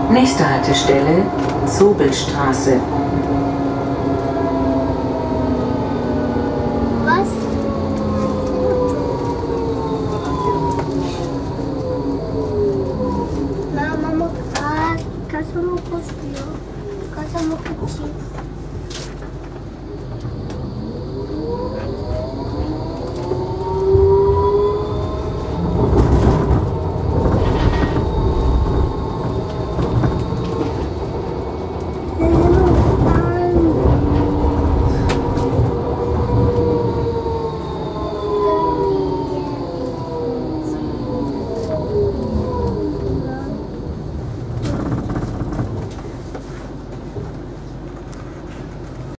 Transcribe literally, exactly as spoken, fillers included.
Nächste Haltestelle, Zobelstraße. Was? Mama, ah, kasama ko siya. Kasama ko siya.